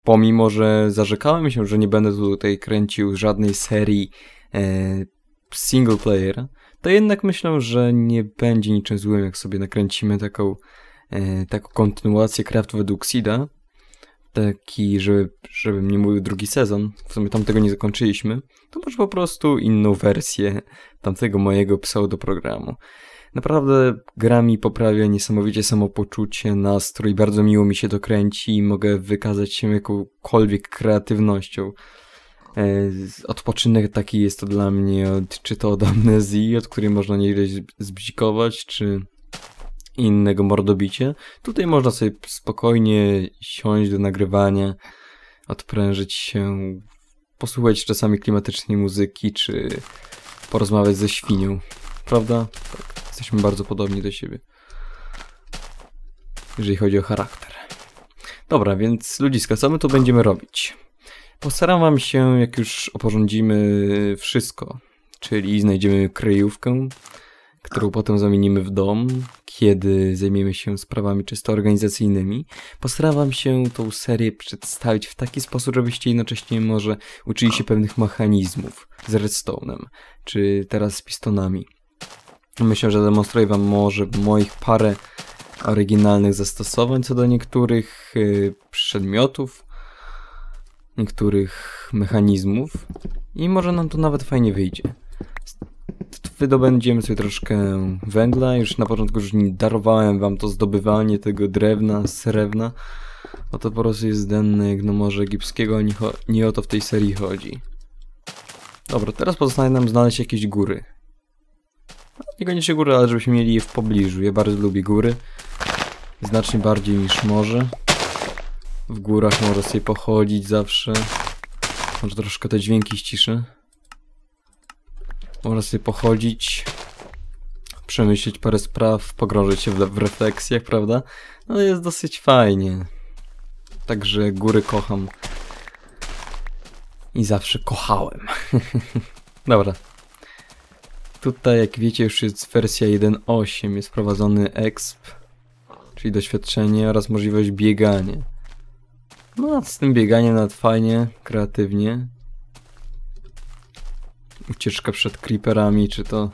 pomimo że zarzekałem się, że nie będę tutaj kręcił żadnej serii single player, to jednak myślę, że nie będzie niczym złym, jak sobie nakręcimy taką kontynuację Craft według Seeda. Taki, żebym nie mówił drugi sezon, w sumie tamtego nie zakończyliśmy, to może po prostu inną wersję tamtego mojego pseudoprogramu. Naprawdę gra mi poprawia niesamowicie samopoczucie, nastrój, bardzo miło mi się to kręci i mogę wykazać się jakąkolwiek kreatywnością. Odpoczynek taki jest to dla mnie, czy to od amnezji, od której można nieźle zbzikować, czy innego mordobicie. Tutaj można sobie spokojnie siąść do nagrywania, odprężyć się, posłuchać czasami klimatycznej muzyki, czy porozmawiać ze świnią. Prawda? Tak, jesteśmy bardzo podobni do siebie, jeżeli chodzi o charakter. Dobra, więc ludziska, co my tu będziemy robić? Postaram wam się, jak już oporządzimy wszystko, czyli znajdziemy kryjówkę, którą potem zamienimy w dom, kiedy zajmiemy się sprawami czysto organizacyjnymi. Postaram wam się tą serię przedstawić w taki sposób, żebyście jednocześnie może uczyli się pewnych mechanizmów z redstone'em, czy teraz z pistonami. Myślę, że demonstruję wam może moich parę oryginalnych zastosowań co do niektórych przedmiotów, niektórych mechanizmów i może nam to nawet fajnie wyjdzie. Wydobędziemy sobie troszkę węgla. Już na początku już darowałem wam to zdobywanie tego drewna, srebrna. O to po prostu jest denne jak no Morze Egipskiego, nie o to w tej serii chodzi. Dobra, teraz pozostaje nam znaleźć jakieś góry. Niekoniecznie góry, ale żebyśmy mieli je w pobliżu. Ja bardzo lubię góry. Znacznie bardziej niż morze. W górach można sobie pochodzić zawsze. Może troszkę te dźwięki ściszę. Można sobie pochodzić, przemyśleć parę spraw, pogrążyć się w refleksjach, prawda? No jest dosyć fajnie. Także góry kocham. I zawsze kochałem. Dobra. Tutaj, jak wiecie, już jest wersja 1.8. Jest wprowadzony exp, czyli doświadczenie oraz możliwość biegania. No, z tym bieganiem nawet fajnie, kreatywnie. Ucieczka przed creeperami, czy to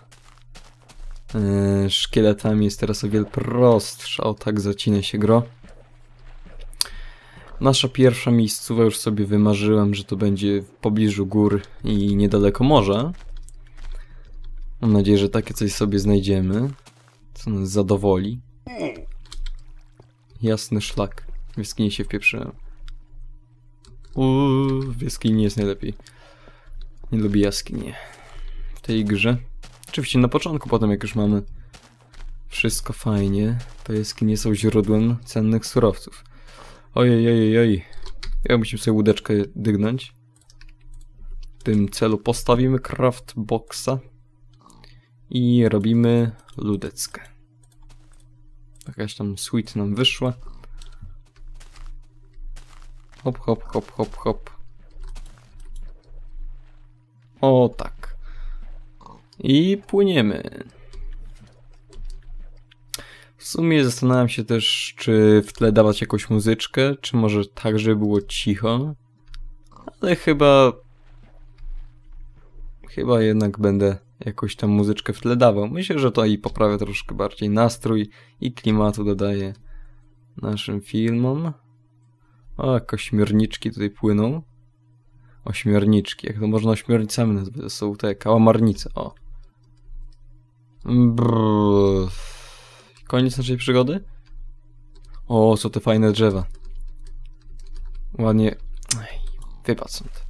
szkieletami jest teraz o wiele prostsza. O tak zacina się gro. Nasza pierwsza miejscowa już sobie wymarzyłem, że to będzie w pobliżu gór i niedaleko morza. Mam nadzieję, że takie coś sobie znajdziemy, co nas zadowoli. Jasny szlak. W jaskini się wpieprzyłem. W jaskini jest najlepiej. Nie lubię jaskini w tej grze. Oczywiście na początku, potem jak już mamy wszystko fajnie, to jaskinie są źródłem cennych surowców. Ojej. Ja musimy sobie łódeczkę dygnąć. W tym celu postawimy craft boxa i robimy ludeckę. Jakaś tam sweet nam wyszła. Hop. O tak. I płyniemy. W sumie zastanawiam się też, czy w tle dawać jakąś muzyczkę, czy może tak, żeby było cicho. Ale chyba jednak będę jakąś tam muzyczkę w tle dawał. Myślę, że to i poprawia troszkę bardziej nastrój i klimatu dodaje naszym filmom. O, jak ośmiorniczki tutaj płyną. Ośmiorniczki, jak to można ośmiornicami nazwać? To są te kałamarnice, o. Koniec naszej przygody? O, co te fajne drzewa. Ładnie. Wypadł stąd.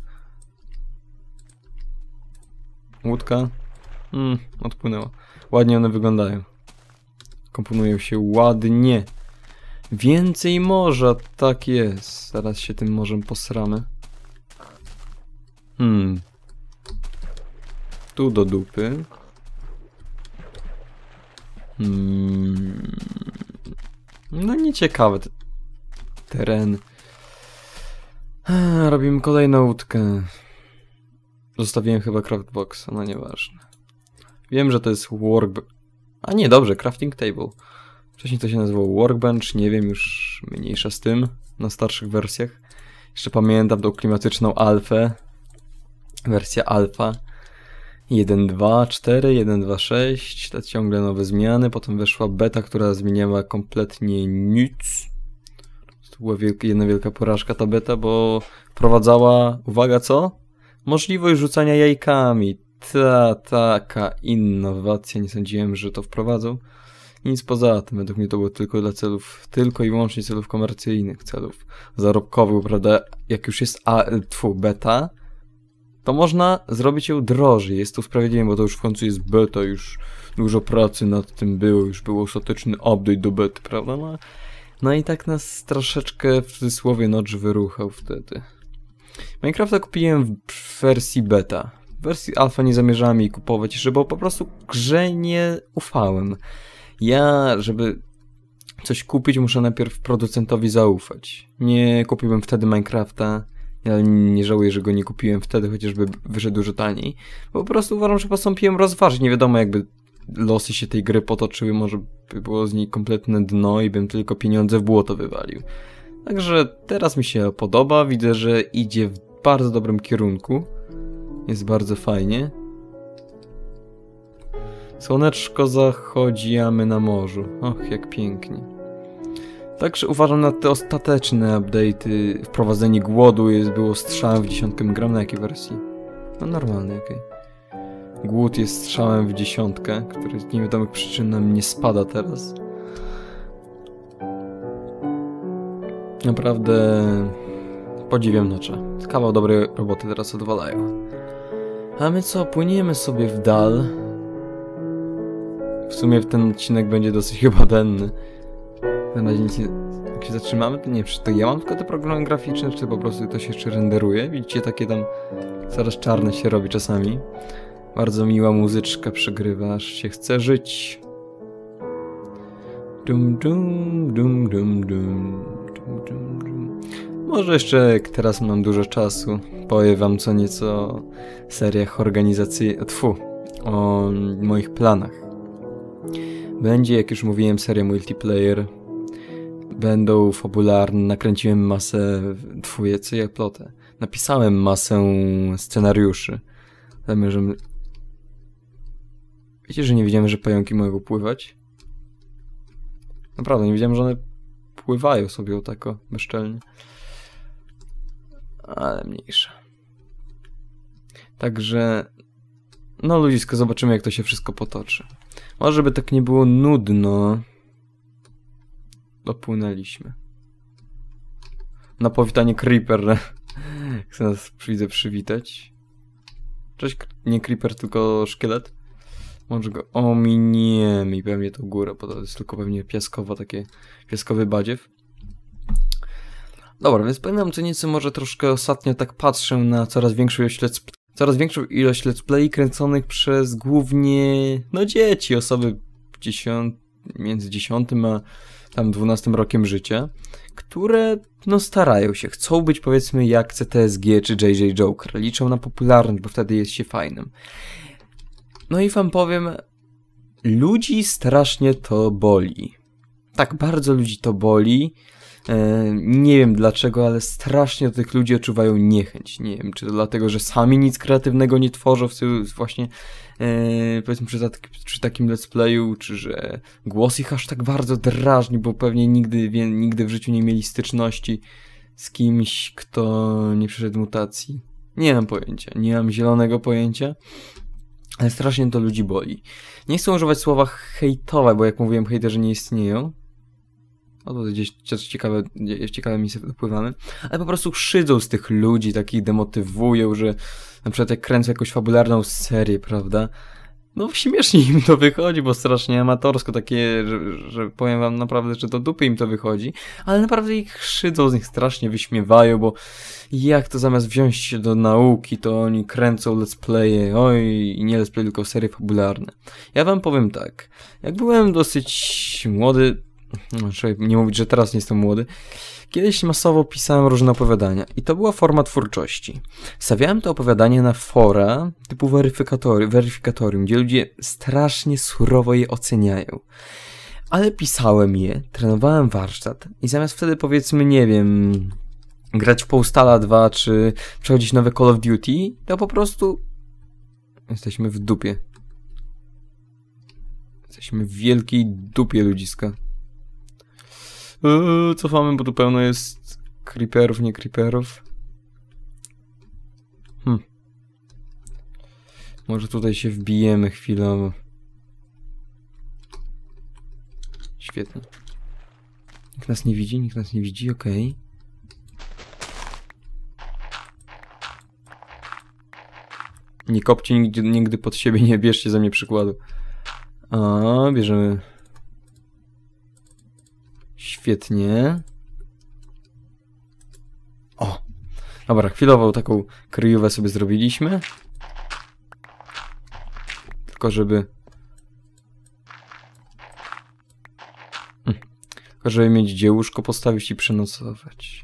Łódka. Odpłynęła. Ładnie one wyglądają. Komponują się ładnie. Więcej morza, tak jest. Zaraz się tym morzem posramy. Tu do dupy. No nieciekawe te tereny. Robimy kolejną łódkę. Zostawiłem chyba craftboxa, no nieważne. Wiem, że to jest A nie, dobrze, crafting table. Wcześniej to się nazywało workbench, nie wiem, już mniejsza z tym, na starszych wersjach. Jeszcze pamiętam tą klimatyczną alfę. Wersja alfa. 1.2.4, 1.2.6, te ciągle nowe zmiany, potem weszła beta, która zmieniała kompletnie nic. To była jedna wielka porażka ta beta, bo wprowadzała, uwaga co? Możliwość rzucania jajkami. Taka innowacja, nie sądziłem, że to wprowadzą. Nic poza tym, według mnie to było tylko dla celów, tylko i wyłącznie celów komercyjnych, celów zarobkowych, prawda? Jak już jest beta, to można zrobić ją drożej. Jest to sprawiedliwe, bo to już w końcu jest beta, już dużo pracy nad tym było, już był ostateczny update do bety, prawda? No i tak nas troszeczkę w cudzysłowie nocz wyruchał wtedy. Minecrafta kupiłem w wersji beta. W wersji alfa nie zamierzałem jej kupować jeszcze, bo po prostu grze nie ufałem. Ja, żeby coś kupić, muszę najpierw producentowi zaufać. Nie kupiłem wtedy Minecrafta. Ja nie żałuję, że go nie kupiłem wtedy, chociażby wyszedł dużo taniej. Po prostu uważam, że postąpiłem rozważnie. Nie wiadomo, jakby losy się tej gry potoczyły, może by było z niej kompletne dno i bym tylko pieniądze w błoto wywalił. Także teraz mi się podoba, widzę, że idzie w bardzo dobrym kierunku. Jest bardzo fajnie. Słoneczko zachodzi, a my na morzu. Och, jak pięknie. Także uważam na te ostateczne update'y. Wprowadzenie głodu było strzałem w 10. Gram na jakiej wersji? No normalnej, okej. Głód jest strzałem w 10, który z niewiadomych przyczyn nam nie spada teraz. Naprawdę podziwiam nocze. Kawał dobrej roboty teraz odwalają. A my co? Płyniemy sobie w dal. W sumie ten odcinek będzie dosyć chyba denny. Jak się zatrzymamy, to nie wiem, czy to ja mam tylko te programy graficzne, czy po prostu to się jeszcze renderuje. Widzicie, takie tam coraz czarne się robi czasami. Bardzo miła muzyczka przegrywa, aż się chce żyć. Dum dum dum dum dum dum dum dum. Może jeszcze, jak teraz mam dużo czasu, powiem wam co nieco o seriach organizacyjnych, o moich planach. Będzie, jak już mówiłem, seria multiplayer. Będą fabularne, nakręciłem masę, co ja plotę. Napisałem masę scenariuszy. Zamierzam... Wiecie, że nie wiedziałem, że pająki mogą pływać? Naprawdę, nie wiedziałem, że one pływają sobie o tako bezczelnie. Ale mniejsza. Także... No ludzisko, zobaczymy, jak to się wszystko potoczy. Może żeby tak nie było nudno... Dopłynęliśmy. Na powitanie Creeper. Chcę nas widzę przywitać. Cześć, nie Creeper, tylko szkielet. Może go ominiemy i pewnie tą górę, bo to jest tylko pewnie piaskowa, takie piaskowy badziew. Dobra, więc powiem wam co nieco, może troszkę ostatnio tak patrzę na coraz większą ilość let's play kręconych przez głównie, no dzieci, osoby między 10 a tam 12 rokiem życia, które no starają się, chcą być powiedzmy jak CTSG czy JJ Joker, liczą na popularność, bo wtedy jest się fajnym. No i wam powiem, ludzi strasznie to boli. Tak bardzo ludzi to boli. Nie wiem dlaczego, ale strasznie do tych ludzi odczuwają niechęć. Nie wiem, czy to dlatego, że sami nic kreatywnego nie tworzą właśnie powiedzmy przy takim let's playu, czy że głos ich aż tak bardzo drażni, bo pewnie nigdy w życiu nie mieli styczności z kimś, kto nie przeszedł mutacji. Nie mam pojęcia, nie mam zielonego pojęcia, ale strasznie to ludzi boli. Nie chcę używać słowa hejtowe, bo jak mówiłem, hejterzy nie istnieją. O, to gdzieś ciekawe miejsce dopływamy. Ale po prostu szydzą z tych ludzi, takich demotywują, że na przykład jak kręcą jakąś fabularną serię, prawda? No śmiesznie im to wychodzi, bo strasznie amatorsko takie, że powiem wam naprawdę, że do dupy im to wychodzi. Ale naprawdę ich szydzą, z nich strasznie wyśmiewają, bo jak to zamiast wziąć się do nauki, to oni kręcą let's playe, i nie let's play, tylko serie fabularne. Ja wam powiem tak, jak byłem dosyć młody, nie mówić, że teraz nie jestem młody. Kiedyś masowo pisałem różne opowiadania i to była forma twórczości. Stawiałem te opowiadania na fora typu weryfikatorium, gdzie ludzie strasznie surowo je oceniają. Ale pisałem je, trenowałem warsztat i zamiast wtedy powiedzmy, nie wiem, grać w Postala 2, czy przechodzić nowe Call of Duty, to po prostu jesteśmy w dupie. Jesteśmy w wielkiej dupie, ludziska. Cofamy, bo tu pełno jest creeperów, nie creeperów. Może tutaj się wbijemy chwilowo. Świetnie. Nikt nas nie widzi, nikt nas nie widzi, okej. Nie kopcie nigdy pod siebie, nie bierzcie ze mnie przykładu. A, bierzemy. Świetnie. O! Dobra, chwilową taką kryjówę sobie zrobiliśmy. Tylko żeby... Tylko żeby mieć gdzie łóżko postawić i przenocować.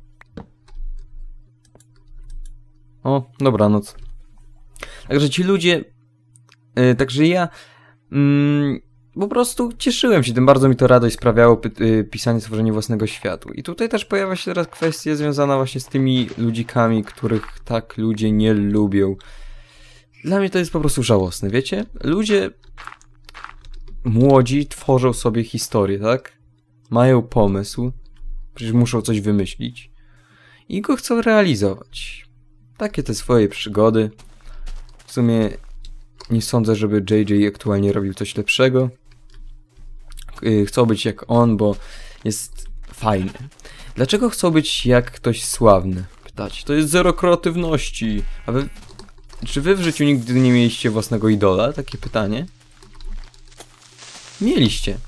O, dobranoc. Także ci ludzie... Także ja... po prostu cieszyłem się, tym bardzo mi to radość sprawiało pisanie, tworzenie własnego światu. I tutaj też pojawia się teraz kwestia związana właśnie z tymi ludzikami, których tak ludzie nie lubią. Dla mnie to jest po prostu żałosne, wiecie? Ludzie młodzi tworzą sobie historię, tak? Mają pomysł, przecież muszą coś wymyślić i go chcą realizować. Takie te swoje przygody. W sumie nie sądzę, żeby JJ aktualnie robił coś lepszego. Chcą być jak on, bo jest fajny. Dlaczego chcą być jak ktoś sławny? Pytacie. To jest zero kreatywności. A wy... Czy wy w życiu nigdy nie mieliście własnego idola? Takie pytanie. Mieliście.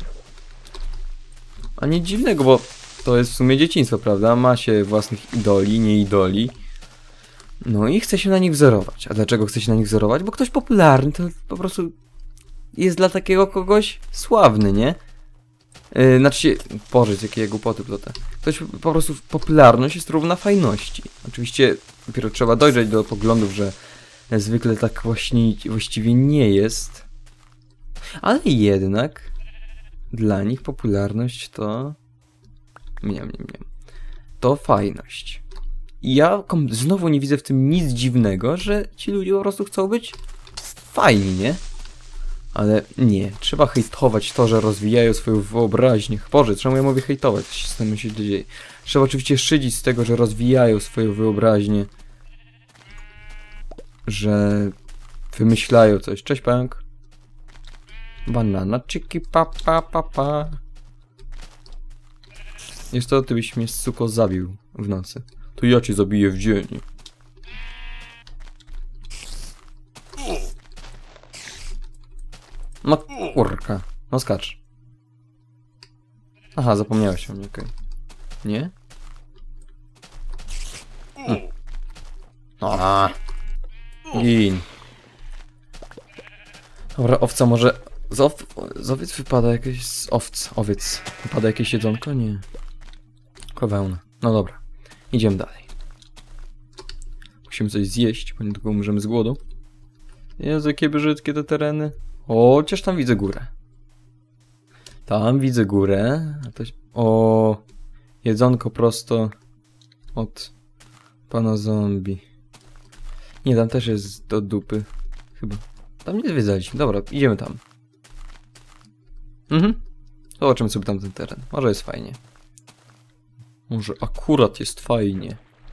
A nic dziwnego, bo to jest w sumie dzieciństwo, prawda? Ma się własnych idoli, nie idoli. No i chce się na nich wzorować. A dlaczego chce się na nich wzorować? Bo ktoś popularny to po prostu jest dla takiego kogoś sławny, nie? Znaczy, Boże, jakie głupoty plotę. Ktoś po prostu popularność jest równa fajności. Oczywiście dopiero trzeba dojrzeć do poglądów, że zwykle tak właściwie nie jest. Ale jednak dla nich popularność to... To fajność. I ja znowu nie widzę w tym nic dziwnego, że ci ludzie po prostu chcą być fajni, nie? Ale nie, trzeba hejtować to, że rozwijają swoją wyobraźnię. Boże, czemu ja mówię hejtować? Co się z tym dzieje? Trzeba oczywiście szydzić z tego, że rozwijają swoją wyobraźnię. Że wymyślają coś. Cześć, pająk. Banana, chiki, pa. Jest to, ty byś mnie, suko, zabił w nocy. To ja cię zabiję w dzień. No kurka. No skacz. Aha, zapomniałeś o mnie, okej. Nie? Gin. Dobra, owca może... Z owiec wypada jakieś... Owiec. Wypada jakieś jedzonko? Nie. Wełna. No dobra. Idziemy dalej. Musimy coś zjeść, bo niedługo umrzemy z głodu. Jezu, jakie brzydkie te tereny. O, chociaż tam widzę górę. Tam widzę górę. A to... O, jedzonko prosto od pana zombie. Nie, tam też jest do dupy. Chyba. Tam nie zwiedzaliśmy. Dobra, idziemy tam. Zobaczymy sobie tam ten teren. Może jest fajnie. Może akurat jest fajnie.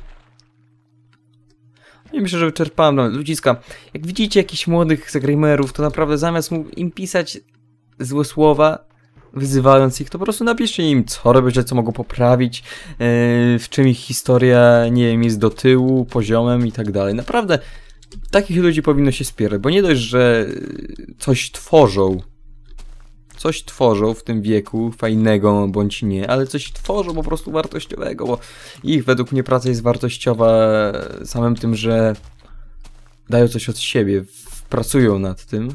Nie myślę, że wyczerpałem. No, ludziska, jak widzicie jakichś młodych zagramerów, to naprawdę zamiast im pisać złe słowa, wyzywając ich, to po prostu napiszcie im, co robią, co mogą poprawić, w czym ich historia, nie wiem, jest do tyłu, poziomem i tak dalej. Naprawdę, takich ludzi powinno się wspierać, bo nie dość, że coś tworzą w tym wieku, fajnego bądź nie, ale coś tworzą po prostu wartościowego, bo ich według mnie praca jest wartościowa samym tym, że dają coś od siebie, pracują nad tym,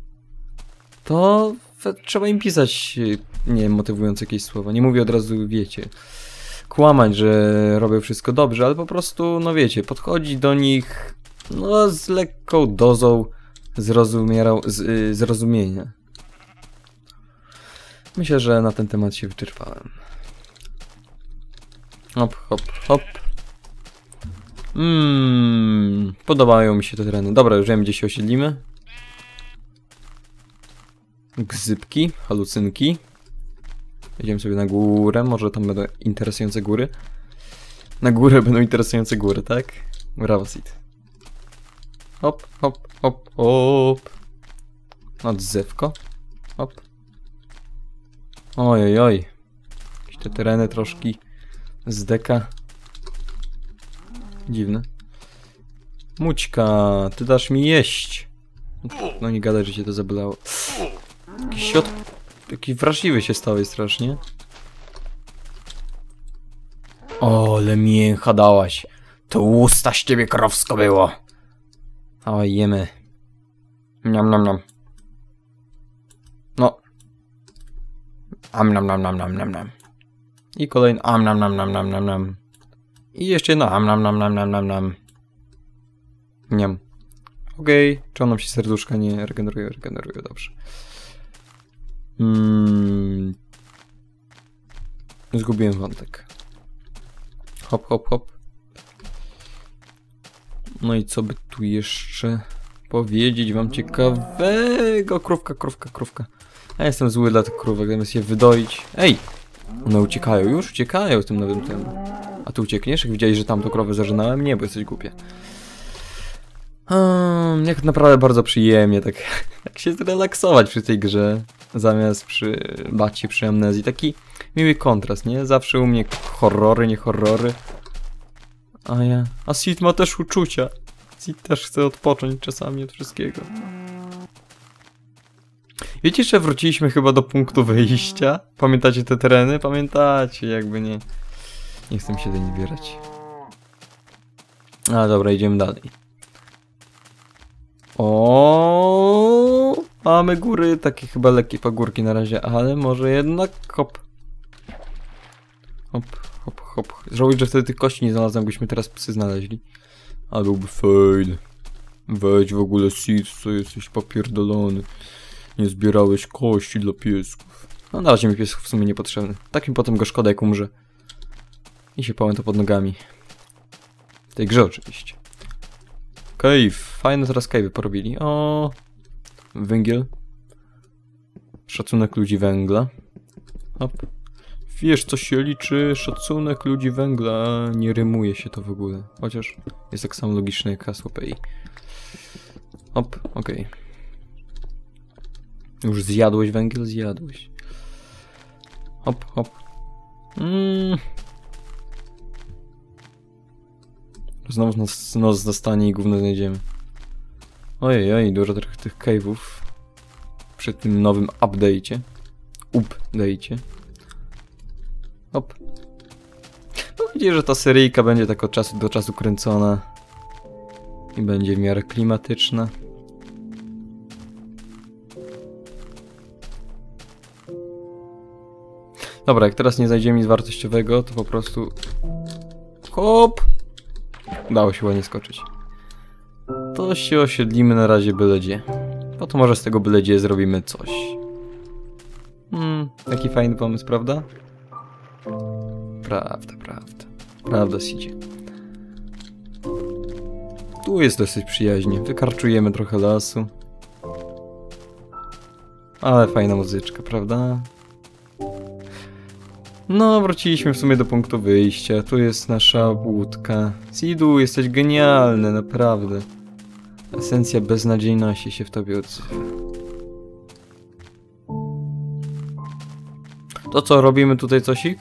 to trzeba im pisać, nie wiem, motywujące jakieś słowa. Nie mówię od razu, wiecie, kłamać, że robią wszystko dobrze, ale po prostu, no wiecie, podchodzić do nich no z lekką dozą zrozumienia. Myślę, że na ten temat się wyczerpałem. Hop, hop, hop. Podobają mi się te tereny. Dobra, już wiem, gdzie się osiedlimy. Gzypki, halucynki. Jedziemy sobie na górę, może tam będą interesujące góry. Na górę będą interesujące góry, tak? Brawo, Sid. Hop, hop, hop, hop. Odzewko. Hop. Oj, oj, oj. Jakieś te tereny troszkę z deka. Dziwne. Mućka, ty dasz mi jeść. No nie gadaj, że cię to zabolało. Jaki wrażliwy się stałeś strasznie. O, ale mięcha dałaś. To usta z ciebie krowsko było. O, jemy. Niam, nam, nam. No. Nam, nam, nam, nam, nam, nam. I kolejny nam, nam, nam, nam, nam, nam. I jeszcze jedno nam, nam, nam, nam, nam, nam. Niam. Okej. Czy nam się serduszka nie regeneruje? Regeneruje, dobrze. Zgubiłem wątek. Hop, hop, hop. No i co by tu jeszcze powiedzieć wam ciekawego? Krówka, krówka, krówka. Ja jestem zły dla tych krówek, zamiast je wydoić. Ej! One uciekają, już uciekają w tym nowym tym. A ty uciekniesz? Jak widziałeś, że tamtą krowę zażynałem? Nie, bo jesteś głupie. Jak naprawdę bardzo przyjemnie, tak się zrelaksować przy tej grze. Zamiast przy bacie, przy amnezji. Taki miły kontrast, nie? Zawsze u mnie horrory, nie horrory. A Sid ma też uczucia. Sid też chce odpocząć czasami od wszystkiego. Wiecie, że wróciliśmy chyba do punktu wyjścia? Pamiętacie te tereny? Pamiętacie, jakby nie. Nie chcę się do nich wybierać. A dobra, idziemy dalej. O, mamy góry, takie chyba lekkie pagórki na razie, ale może jednak hop. Hop, hop, hop. Żałuję, że wtedy tych kości nie znalazłem, byśmy teraz psy znaleźli. A byłby fajny. Weź w ogóle Sid, co jesteś popierdolony. Nie zbierałeś kości dla piesków. No na razie mi pies w sumie niepotrzebny. Tak mi potem go szkoda, jak umrze. I się pałę to pod nogami. W tej grze oczywiście. Cave. Fajne teraz cave'y porobili. O, węgiel. Szacunek ludzi węgla. Hop. Wiesz, co się liczy? Szacunek ludzi węgla. Nie rymuje się to w ogóle. Chociaż jest tak samo logiczne jak hasło PI. Hop, okej. Już zjadłeś węgiel? Zjadłeś. Hop, hop. Znowu nas zostanie i gówno znajdziemy. Ojej, dużo tych cave'ów. Przy tym nowym update'cie. Update'cie. Hop. Mam nadzieję, że ta seryjka będzie tak od czasu do czasu kręcona. I będzie w miarę klimatyczna. Dobra, jak teraz nie znajdziemy nic wartościowego, to po prostu... Hop! Udało się ładnie skoczyć. To się osiedlimy na razie byle gdzie. Potem może z tego byle gdzie zrobimy coś. Taki fajny pomysł, prawda? Prawda, prawda. Prawda, Sidzie. Tu jest dosyć przyjaźnie. Wykarczujemy trochę lasu. Ale fajna muzyczka, prawda? No, wróciliśmy w sumie do punktu wyjścia. Tu jest nasza łódka. Sidu, jesteś genialny, naprawdę. Esencja beznadziejności się w tobie odzywa. To co, robimy tutaj cosik?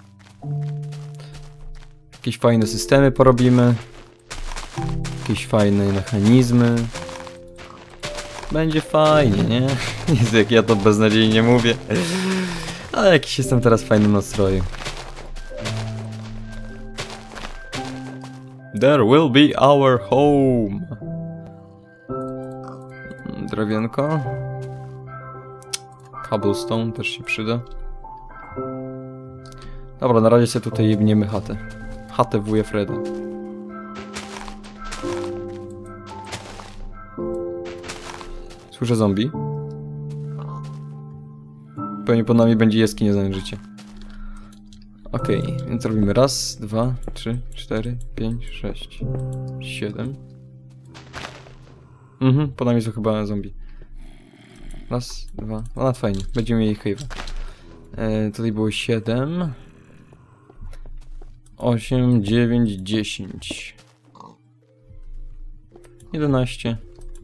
Jakieś fajne systemy porobimy. Jakieś fajne mechanizmy. Będzie fajnie, nie? Jezu, jak ja to beznadziejnie mówię. Ale jakiś jestem teraz w fajnym nastroju. There will be our home. Drewienko. Cobblestone też się przyda. Dobra, na razie sobie tutaj jebniemy chatę. Chatę wuja Freda. Słyszę zombie. Pewnie pod nami będzie jaskinia, znając życie. Okej, więc robimy raz, 2, 3, 4, 5, 6, 7. Po nami są chyba zombie. Raz, 2, no fajnie, będziemy mieli cave'a. Tutaj było 7. 8, 9, 10. 11.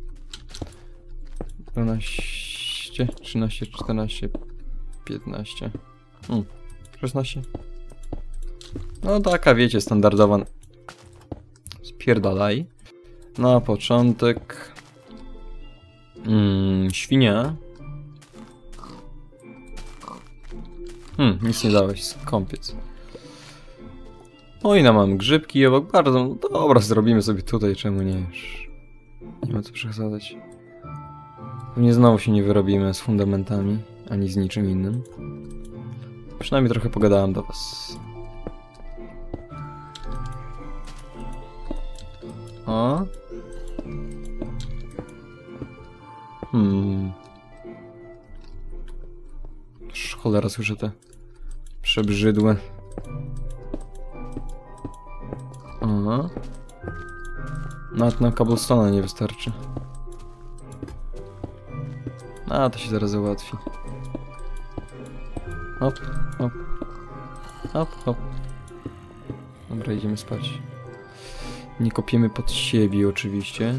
12, 13, 14, 15. 16. No taka, wiecie, standardowa. Spierdalaj. Na początek... świnia. Nic nie dałeś, skąpiec. Oj, mam grzybki obok, bardzo... No dobra, zrobimy sobie tutaj, czemu nie już. Nie ma co przesadzać. Pewnie znowu się nie wyrobimy z fundamentami, ani z niczym innym. Przynajmniej trochę pogadałem do was. O? Cholera, słyszę te przebrzydłe. Aha. Nawet na cobblestone'a nie wystarczy. A, to się zaraz załatwi. Hop, hop. Hop, hop. Dobra, idziemy spać. Nie kopiemy pod siebie oczywiście.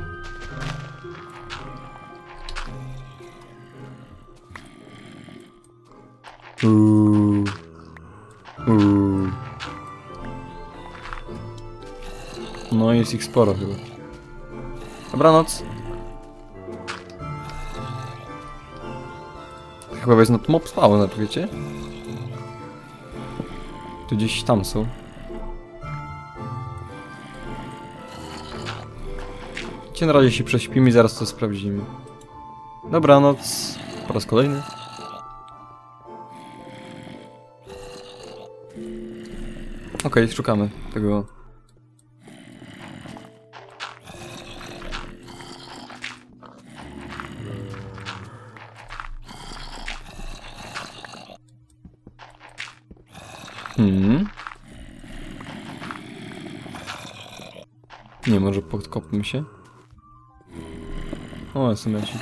No jest ich sporo chyba. Dobranoc. Chyba jest not mob spawner, wiecie? Tu gdzieś tam są. Na razie się prześpimy i zaraz to sprawdzimy. Dobranoc. Po raz kolejny. Okej, szukamy tego. Nie, może podkopmy się. O, SMS-ik.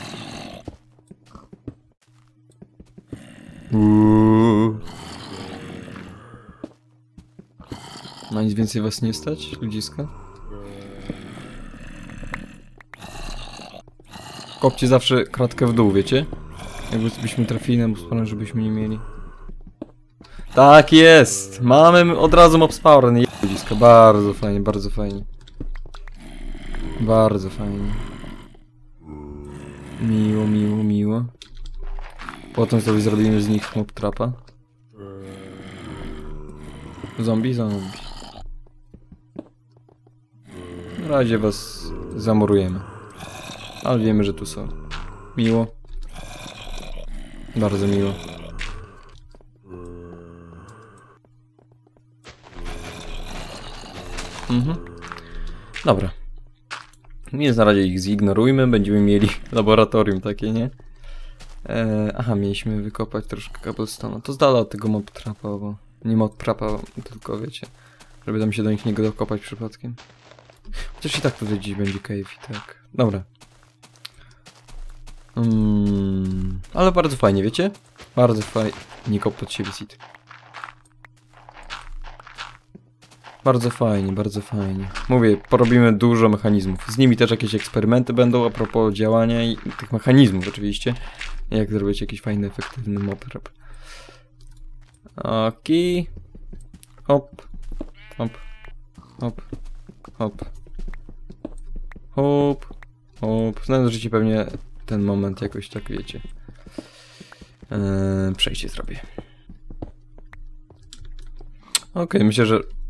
Na nic więcej was nie stać, ludziska? Kopcie zawsze kratkę w dół, wiecie? Jakbyśmy trafili na mob, żebyśmy nie mieli. Tak jest! Mamy od razu mob spawn, ludziska. Bardzo fajnie, bardzo fajnie. Bardzo fajnie. Miło, miło, miło. Potem sobie zrobimy z nich mob trapa. Zombie, zombie. Na razie was zamurujemy. Ale wiemy, że tu są. Miło. Bardzo miło. Dobra. Więc na razie ich zignorujmy, będziemy mieli laboratorium takie, nie? Aha, mieliśmy wykopać troszkę cobblestone'a. To z dala od tego mob trapa, bo... Nie mob trapa, tylko wiecie, żeby tam się do nich nie dokopać przypadkiem. Chociaż i tak tutaj gdzieś będzie cave i tak. Dobra. Ale bardzo fajnie, wiecie? Bardzo fajnie. Nie kop pod siebie sit. Bardzo fajnie, bardzo fajnie. Mówię, porobimy dużo mechanizmów. Z nimi też jakieś eksperymenty będą a propos działania i tych mechanizmów oczywiście. Jak zrobić jakiś fajny, efektywny mob trap. Okej. Hop. Hop. Hop. Hop. Hop. Hop. Znajdziecie pewnie ten moment jakoś tak, wiecie. Przejście zrobię. Okej, myślę,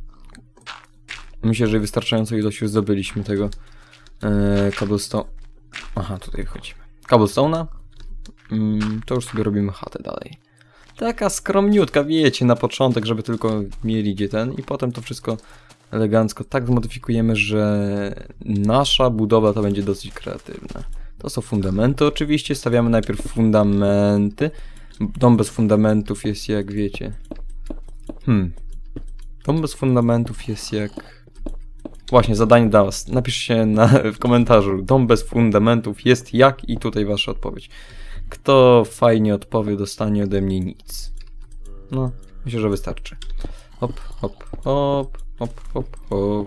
że wystarczającą ilość już zdobyliśmy tego cobblestone. Aha, tutaj wchodzimy. Cobblestone'a. To już sobie robimy chatę dalej. Taka skromniutka, wiecie, na początek, żeby tylko mieli gdzie ten i potem to wszystko elegancko tak zmodyfikujemy, że nasza budowla to będzie dosyć kreatywna. To są fundamenty oczywiście, stawiamy najpierw fundamenty. Dom bez fundamentów jest, jak wiecie, Dom bez fundamentów jest jak... Właśnie, zadanie dla was. Napiszcie w komentarzu. Dom bez fundamentów jest jak i tutaj wasza odpowiedź. Kto fajnie odpowie, dostanie ode mnie nic. No, myślę, że wystarczy. Hop, hop, hop, hop, hop, hop.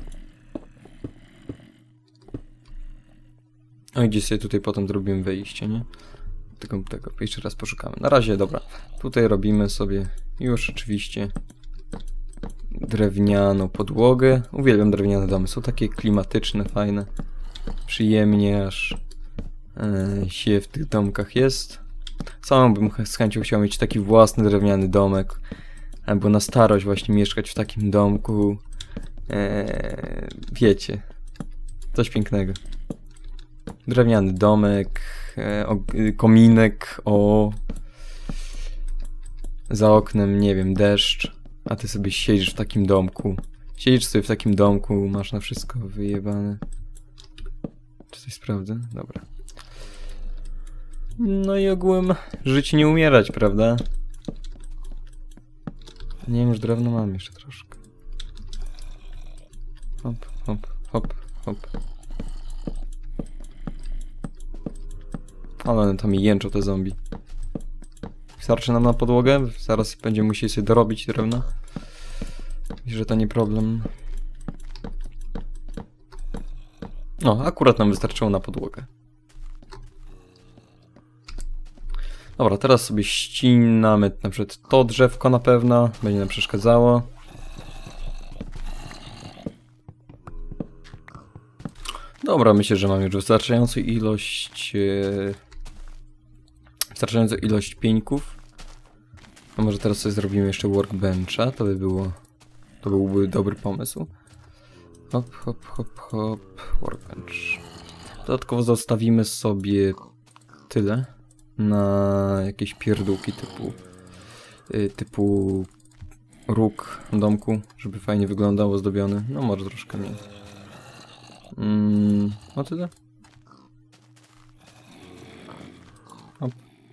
No i gdzieś sobie tutaj potem zrobimy wyjście, nie? Tego jeszcze raz poszukamy. Na razie, dobra. Tutaj robimy sobie już oczywiście drewnianą podłogę. Uwielbiam drewniane domy. Są takie klimatyczne, fajne. Przyjemnie aż się w tych domkach jest. Sam bym z chęcią chciał mieć taki własny drewniany domek. Albo na starość właśnie mieszkać w takim domku. Wiecie. Coś pięknego. Drewniany domek. Kominek. Za oknem, nie wiem, deszcz. A ty sobie siedzisz w takim domku. Siedzisz sobie w takim domku, masz na wszystko wyjebane. Czy coś sprawdzę? Dobra. No i ogółem żyć nie umierać, prawda? Nie wiem, już drewno mam jeszcze troszkę. Hop, hop, hop, hop. Ale to mi jęczą te zombie. Starczy nam na podłogę? Zaraz będziemy musieli sobie dorobić drewno. Myślę, że to nie problem. No, akurat nam wystarczyło na podłogę. Dobra, teraz sobie ścinamy na przykład to drzewko na pewno. Będzie nam przeszkadzało. Dobra, myślę, że mam już wystarczającą ilość pieńków. A może teraz sobie zrobimy jeszcze workbencha, to byłby dobry pomysł. Hop, hop, hop, hop, workbench. Dodatkowo zostawimy sobie tyle na jakieś pierdółki typu róg domku, żeby fajnie wyglądało zdobiony. No może troszkę mniej. No tyle. Hop.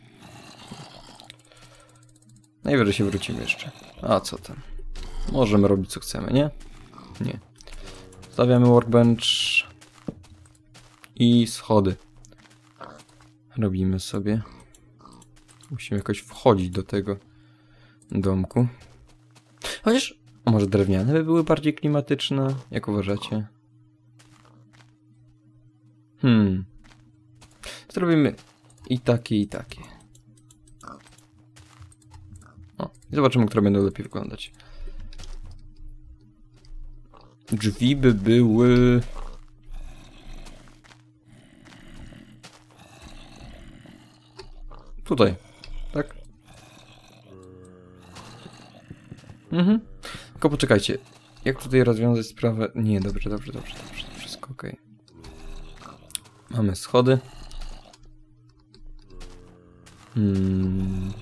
Najwyżej się wrócimy jeszcze. A co tam? Możemy robić co chcemy, nie? Nie. Stawiamy workbench i schody. Robimy sobie. Musimy jakoś wchodzić do tego domku. Chociaż może drewniane by były bardziej klimatyczne? Jak uważacie? Zrobimy i takie, i takie. O, i zobaczymy, które będą lepiej wyglądać. Drzwi by były... Tutaj, tak? Tylko poczekajcie. Jak tutaj rozwiązać sprawę? Nie, dobrze. Wszystko ok. Mamy schody.